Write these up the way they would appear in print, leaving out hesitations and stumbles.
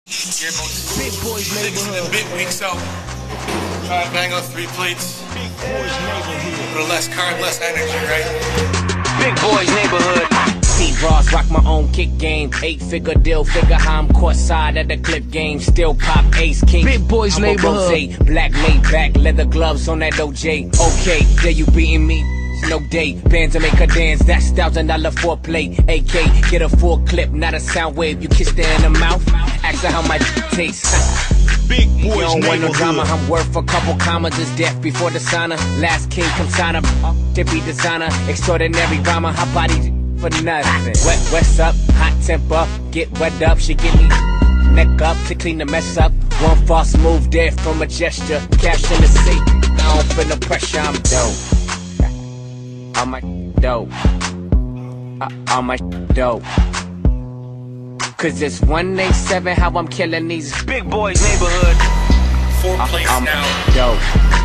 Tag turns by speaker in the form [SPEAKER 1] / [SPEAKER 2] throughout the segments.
[SPEAKER 1] Yeah, about
[SPEAKER 2] Big Boys
[SPEAKER 1] 6 in the
[SPEAKER 2] neighborhood.
[SPEAKER 1] bit week, so try to bang out 3 plates.
[SPEAKER 2] Big Boys neighborhood.
[SPEAKER 1] With less carb, less energy, right?
[SPEAKER 3] Big Boys neighborhood. C-Ross rock my own kick game. 8-figure deal, figure how I'm courtside at the clip game. Still pop ace king.
[SPEAKER 2] Big Boys
[SPEAKER 3] I'm
[SPEAKER 2] neighborhood.
[SPEAKER 3] A rosé, black laid back, leather gloves on that OJ. Okay, there you beating me. No date, bands to make her dance, that's $1,000 foreplay. AK, get a full clip, not a sound wave. You kiss her in the mouth, ask her how my tastes.
[SPEAKER 2] Big
[SPEAKER 3] You
[SPEAKER 2] Boys
[SPEAKER 3] don't want no drama,
[SPEAKER 2] neighborhood.
[SPEAKER 3] I'm worth a couple commas. It's death before the sauna. Last king come sign up, tippy designer, extraordinary rhymer. Her body for nothing. What's up, hot temper, get wet up. She get me neck up to clean the mess up. One false move there from a gesture. Cash in the seat, I don't feel no pressure, I'm dope. All my dope. All my dope. Cause it's 187 how I'm killing these Big Boys neighborhood.
[SPEAKER 1] 4 plates
[SPEAKER 3] I'm
[SPEAKER 1] now.
[SPEAKER 3] dope.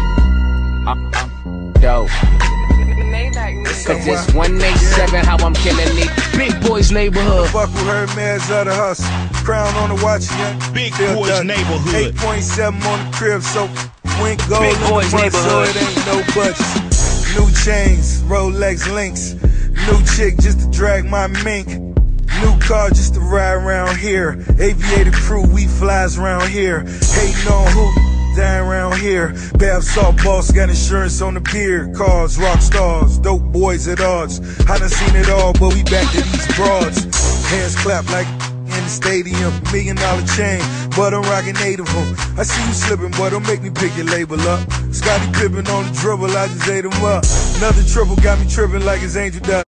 [SPEAKER 3] Dope. Cause it's 187 how I'm killing these
[SPEAKER 2] Big Boys neighborhood.
[SPEAKER 4] Fuck with her, man's of the hustle. Crown on the watch, yeah.
[SPEAKER 2] Big
[SPEAKER 4] Still
[SPEAKER 2] Boys
[SPEAKER 4] done.
[SPEAKER 2] neighborhood.
[SPEAKER 4] 8.7 on the crib, so we ain't gold
[SPEAKER 3] Big
[SPEAKER 4] in the
[SPEAKER 3] Boys
[SPEAKER 4] front, so
[SPEAKER 3] neighborhood.
[SPEAKER 4] it ain't no budget. New chains, Rolex links. New chick just to drag my mink. New car just to ride around here. Aviator crew, we flies around here. Hating on who? Dying around here. Bath salt boss, got insurance on the beer. Cars, rock stars, dope boys at odds. I done seen it all, but we back to these broads. Hands clap like in the stadium. $1 million chain, but I'm rocking 8 of them. I see you slipping, boy, don't make me pick your label up. Scottie Pippen on the dribble, I just ate him up. Another triple got me tripping like his angel dust.